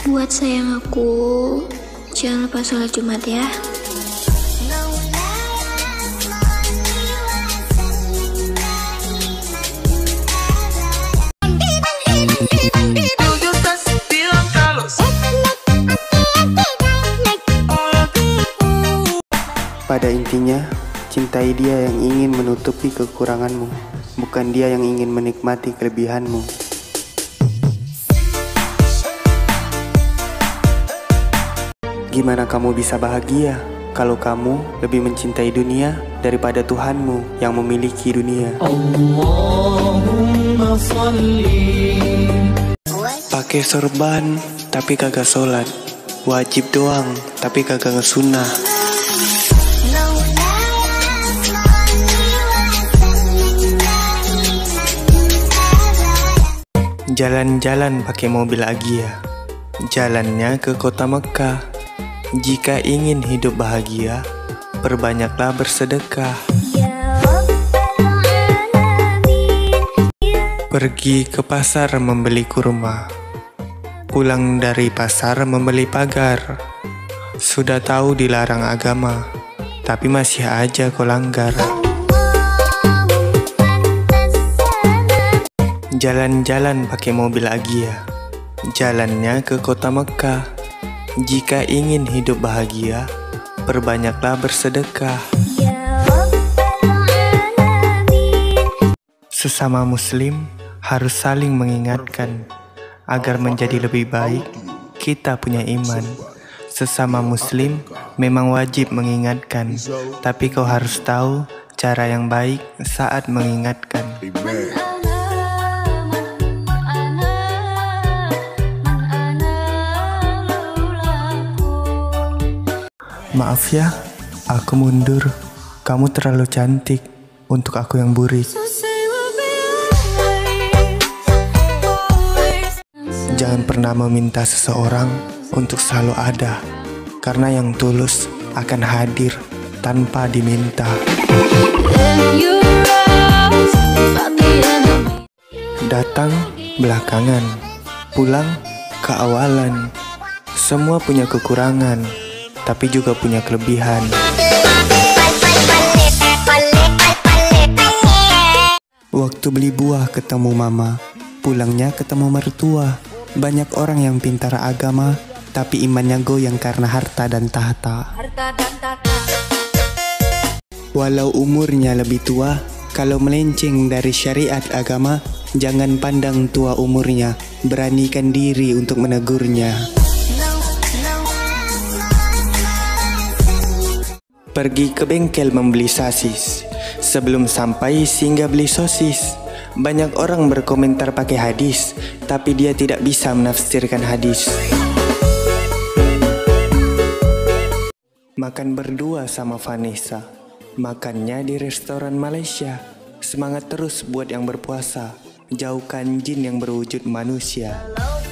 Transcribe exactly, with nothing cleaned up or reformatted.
Buat sayang aku, jangan lupa sholat Jumat ya. Pada intinya, cintai dia yang ingin menutupi kekuranganmu, bukan dia yang ingin menikmati kelebihanmu. Gimana kamu bisa bahagia kalau kamu lebih mencintai dunia daripada Tuhanmu yang memiliki dunia? Allahumma sholli. Pakai sorban tapi kagak sholat, wajib doang tapi kagak ngesunah. Jalan-jalan pakai mobil Agia, jalannya ke kota Mekah. Jika ingin hidup bahagia, perbanyaklah bersedekah. Pergi ke pasar membeli kurma, pulang dari pasar membeli pagar. Sudah tahu dilarang agama, tapi masih aja kau langgar. Jalan-jalan pakai mobil Agia, jalannya ke kota Mekah. Jika ingin hidup bahagia, perbanyaklah bersedekah. Sesama muslim harus saling mengingatkan agar menjadi lebih baik. Kita punya iman. Sesama muslim memang wajib mengingatkan, tapi kau harus tahu cara yang baik saat mengingatkan. Maaf ya, aku mundur. Kamu terlalu cantik untuk aku yang burik. Jangan pernah meminta seseorang untuk selalu ada, karena yang tulus akan hadir tanpa diminta. Datang belakangan, pulang keawalan. Semua punya kekurangan, tapi juga punya kelebihan. Waktu beli buah ketemu mama, pulangnya ketemu mertua. Banyak orang yang pintar agama, tapi imannya goyang karena harta dan tahta. Walau umurnya lebih tua, kalau melenceng dari syariat agama, jangan pandang tua umurnya, beranikan diri untuk menegurnya. Pergi ke bengkel membeli sasis, sebelum sampai singgah beli sosis. Banyak orang berkomentar pakai hadis, tapi dia tidak bisa menafsirkan hadis. Makan berdua sama Vanessa, makannya di restoran Malaysia. Semangat terus buat yang berpuasa, jauhkan jin yang berwujud manusia.